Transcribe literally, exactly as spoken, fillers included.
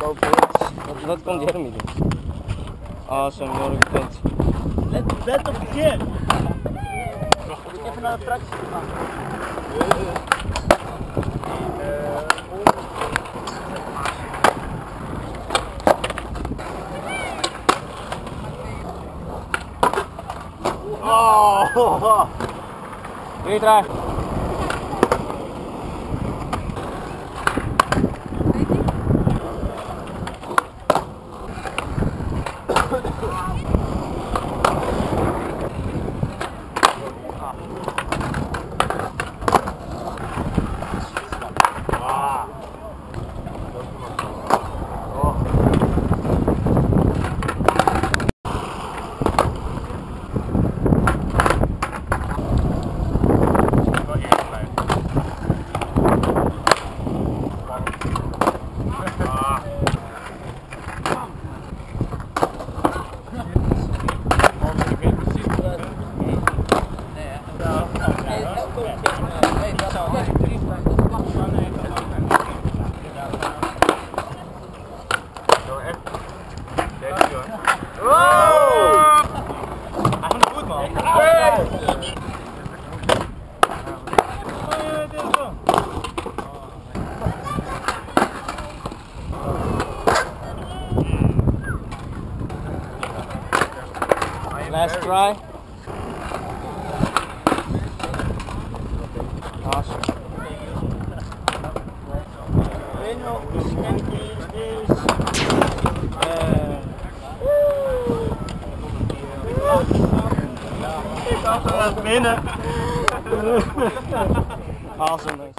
Wat, wat komt Jeremy doen? Awesome, Yorick vindt. Let, let op de keer. Moet ik even naar de tractie gaan? Oh! Weer terug. Last try. Awesome. Binnen. Awesome.